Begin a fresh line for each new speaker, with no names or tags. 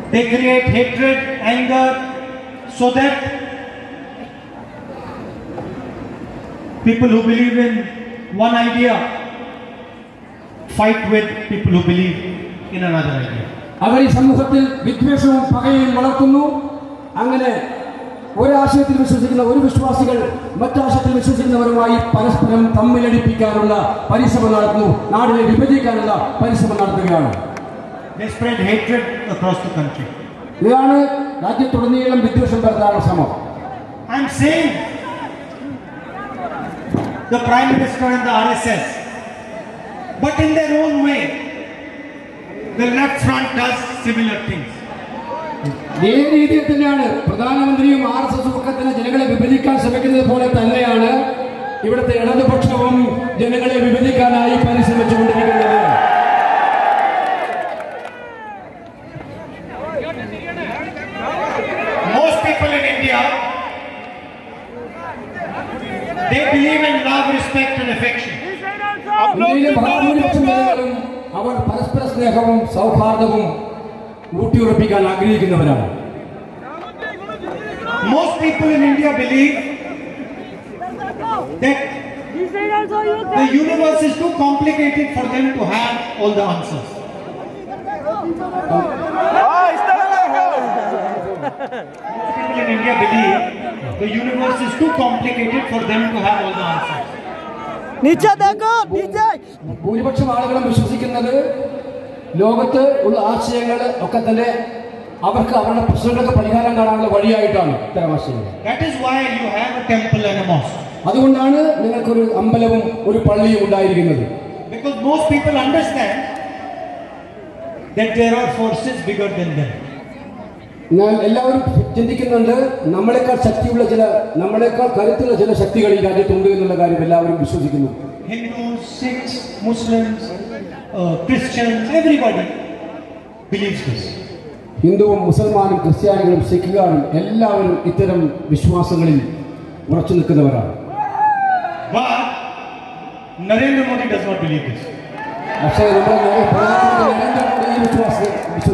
They create hatred, anger, so that people who believe in one idea fight with people who believe in another idea.
അവർ ഈ സമൂഹത്തിൽ വിദ്വേഷവും പകയും വളർത്തുന്നു. അങ്ങനെ ഒരാശയത്തിൽ വിശ്വസിക്കുന്ന ഒരു വിശ്വാസികൾ മറ്റാശയത്തിൽ വിശ്വസിക്കുന്നവരുമായി പരസ്പരം തമ്മിലടിപ്പിക്കാനുള്ള പരിശ്രമം നടത്തുന്നു. നാടിനെ വിഭജിക്കാനുള്ള പരിശ്രമം നടത്തുകയാണ്.
They spread hatred across the country.
ഇതാണ് രാജ്യത്തുടനീളം വിദ്വേഷം പരത്താനുള്ള ശ്രമം.
I am saying the Prime Minister and the RSS, but in their own way, the left front does similar things.
ഈ രീതിയിൽ തന്നെയാണ് പ്രധാനമന്ത്രിയും RSS ഒക്കെ തന്നെ ജനങ്ങളെ വിഭജിക്കാൻ ശ്രമിക്കുന്നത് പോലെ തന്നെയാണ് ഇവിടുത്തെ ഇടതുപക്ഷവും ജനങ്ങളെ വിഭജിക്കാനായി പരിശ്രമിച്ചുകൊണ്ടിരിക്കുന്നത്.
Most people in India, they believe in love, respect and affection.
ഇന്ത്യയിലെ ബഹുഭൂരിപക്ഷം ജനങ്ങളും അവർ പരസ്പര സ്നേഹവും സൗഹാർദ്ദവും ഊട്ടിയുറപ്പിക്കാൻ ആഗ്രഹിക്കുന്നവരാണ്.
Most people in India believe that the universe is too complicated for them to have all the answers. People in India believe the universe is too complicated for them to have all the answers.
ഭൂരിപക്ഷം ആളുകളും വിശ്വസിക്കുന്നത് ലോകത്ത് ഉള്ള ആശയങ്ങൾ ഒക്കെ തന്നെ അവർക്ക് അവരുടെ പ്രശ്നങ്ങൾക്ക് പരിഹാരം കാണാനുള്ള വഴിയായിട്ടാണ് ഇത്തരം ആശയങ്ങൾ.
That is why you have a temple and a mosque.
അതുകൊണ്ടാണ് നിങ്ങൾക്കൊരു അമ്പലവും ഒരു പള്ളിയും ഉണ്ടായിരിക്കുന്നത്.
Because most people understand that there are forces bigger than them.
എന്നാൽ എല്ലാവരും ചിന്തിക്കുന്നുണ്ട് നമ്മളെക്കാൾ ശക്തിയുള്ള നമ്മളെക്കാൾ കരുത്തുള്ള ചില ശക്തികൾ ഈ രാജ്യത്തുണ്ട് എന്നുള്ള കാര്യം എല്ലാവരും വിശ്വസിക്കുന്നു.
Hindus, Sikhs, Muslims, Christians, everybody believes this.
ഹിന്ദുവും മുസൽമാനും ക്രിസ്ത്യാനികളും സിഖുകാരും എല്ലാവരും ഇത്തരം വിശ്വാസങ്ങളിൽ ഉറച്ചു നിൽക്കുന്നവരാണ്.
But Narendra Modi does not believe this.
പക്ഷേ നമ്മുടെ നരേന്ദ്ര മോദി ഈ വിശ്വാസം